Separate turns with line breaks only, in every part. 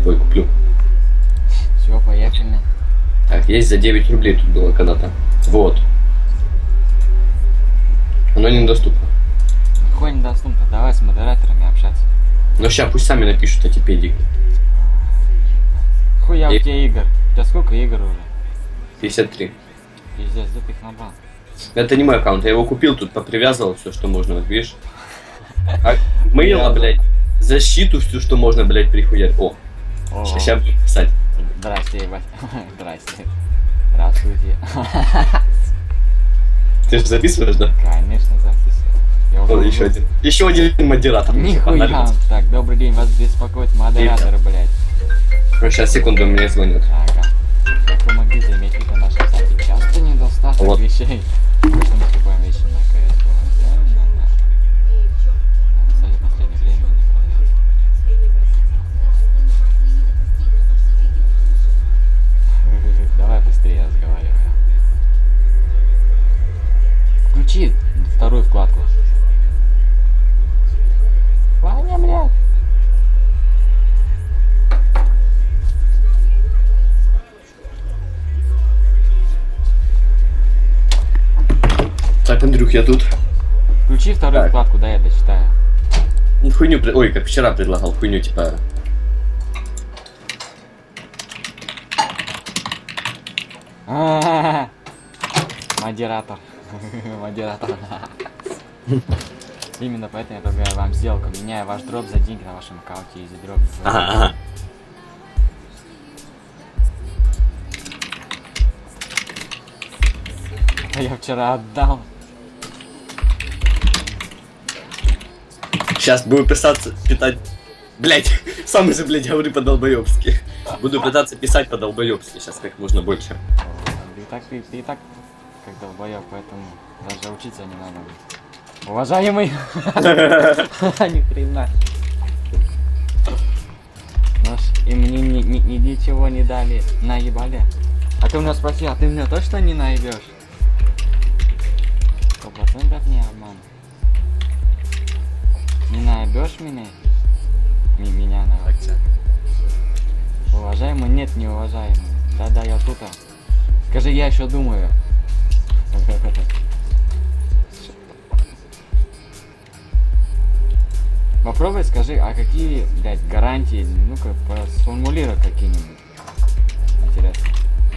Ой, куплю.
Все, поехали.
Так, есть за 9 рублей тут было когда-то. Вот. Оно недоступно.
Нихуя недоступно, давай с модераторами общаться.
Но сейчас пусть сами напишут эти педики.
Хуя у тебя игр? У тебя сколько игр уже?
53.
Пиздец, где ты их набрал?
Это не мой аккаунт, я его купил, тут попривязывал все, что можно, вот видишь. А мыло, блядь, защиту всю, что можно, блядь, прихуять. О, сейчас буду писать.
Здрасте, ебать. Здрасте. Здравствуйте.
Ты же записываешь, да?
Конечно, записываю.
Вот еще один. Еще один модератор.
Нихуя. Так, добрый день, вас беспокоит модератор, блядь.
Сейчас, секунду, мне звонят.
Ага. Как вы могли заметить, на нашем сайте часто недостаток
Вот.
вещей. Мы наступаем вещи на КС. Кстати, в последнее время не продается. Давай быстрее разговаривай. Включи вторую вкладку. Ваня, блядь.
Так, Андрюх, я тут.
Включи вторую
Так.
вкладку, да, я дочитаю.
Хуйню, ой, как вчера предлагал, хуйню, типа.
Модератор. Модератор. Именно поэтому я предлагаю вам сделку. Меняю ваш дроп за деньги на вашем аккаунте из дроп.
Ага.
А я вчера отдал.
Сейчас буду писаться, питать. Блять, сам же, блядь, говорю по-долбоёбски. Буду пытаться писать по-долбоёбски сейчас как можно больше.
Ты и так как долбоёб, поэтому даже учиться не надо. Уважаемый! Ни хрена. И мне ничего не дали. Наебали. А ты у меня спросил, а ты меня точно не наебешь? 100% не обман. Не наебешь меня? Меня на. Уважаемый, нет, не уважаемый. Да-да, я тут. Скажи, я еще думаю. Попробуй скажи, а какие, блядь, гарантии, ну-ка, сформулируй какие-нибудь. Интересно.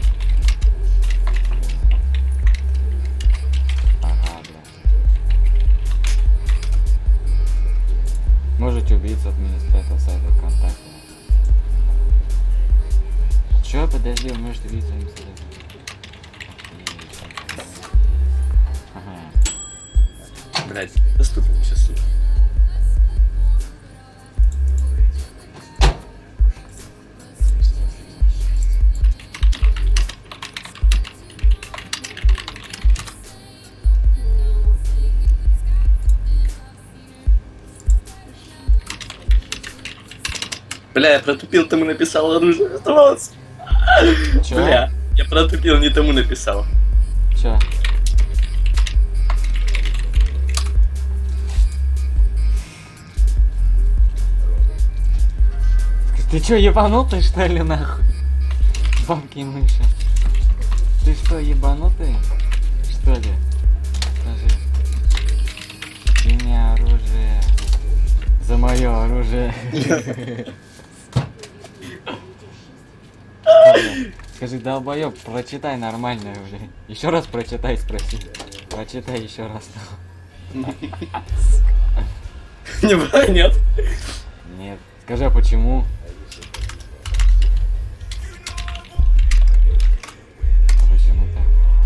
Ага, блядь. Можете убиться администратора сайта ВКонтакте. Чё, подожди, он может убиться администратора. Ага.
Блять, доступно сейчас, сука. Бля, я протупил, тому написал оружие. Оставалось.
Чё?
Бля, я протупил, не тому написал.
Чё? Ты чё, ебанутый, что ли, нахуй? Бабки и мыши. Ты что, ебанутый? Что ли? Скажи. Дай мне оружие. За мое оружие. Скажи, долбоёб, прочитай нормально уже. Еще раз прочитай, спроси. Прочитай еще раз.
Не было, нет?
Нет. Скажи, а почему? А почему так?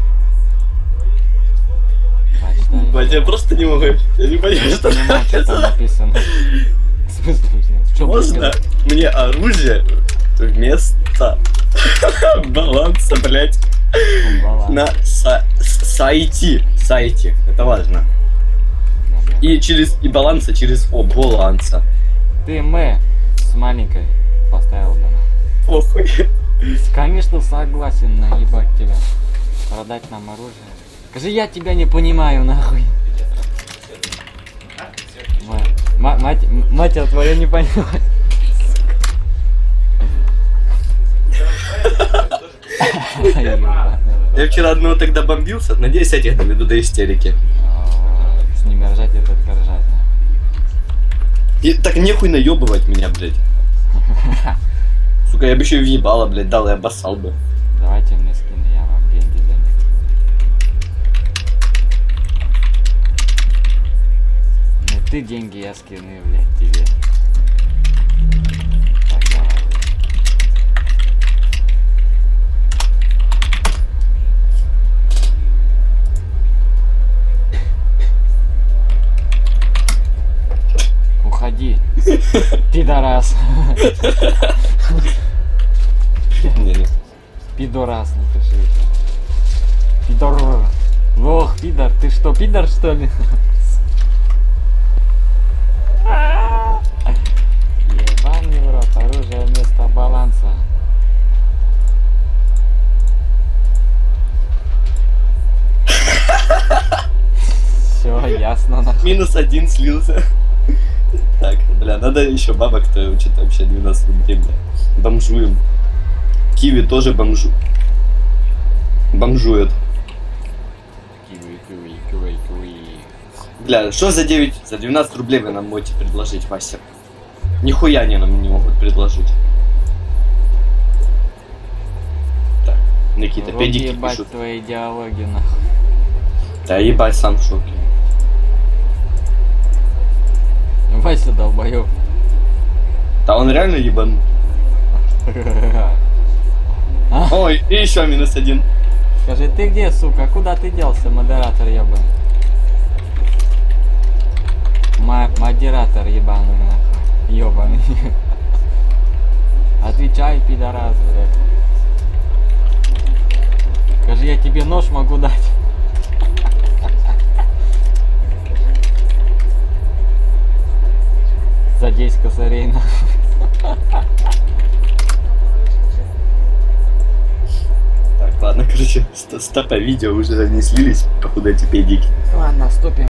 Прочитай.
Блять, я просто не могу. Я не понимаю, что
Понимаю, что там написано. В смысле, в чем
можно мне оружие вместо баланса, блять, на сайте. Это важно. И через и баланса через баланса.
Ты с маленькой поставил, да?
Похуй.
Конечно, согласен наебать тебя. Продать нам оружие. Скажи, я тебя не понимаю, нахуй. Мать твоя не понимает.
Я вчера одного тогда бомбился, надеюсь, я тебя доведу до истерики.
С ними ржать и только ржать.
И так нехуй наебывать меня, блядь. Сука, я бы еще и въебала, блядь, дал и обоссал бы.
Давайте мне скины, я вам деньги дам. Ну ты деньги, я скины, блядь, тебе. Так, давай. Уходи, пидорас.
Не-не.
Пидорас, напиши это. Пидор. Ох, пидор, ты что, пидор что ли? Ебаный в рот, оружие вместо баланса. Все, ясно нахуй.
-1 слился. Так, бля, надо еще бабок, кто что-то вообще 12 рублей, бля. Бомжуем. Киви тоже бомжует.
Киви.
Бля, что за 9, за 12 рублей вы нам можете предложить, Вася? Нихуя они нам не могут предложить. Так, Никита,
Руки
педики
ебать
пишут.
твои идеологии нахуй.
Да ебать, сам в шоке.
Вася долбоёб.
Да он реально ебан. Ой, и еще -1.
Скажи, ты где, сука? Куда ты делся, модератор ебаный? Модератор ебаный, нахуй. Ебаный. Отвечай, пидорас, блядь. Скажи, я тебе нож могу дать. За 10 косарей, нахуй.
Так, ладно, короче, стопа видео уже не слились, походу эти педики.
Ладно, стопим.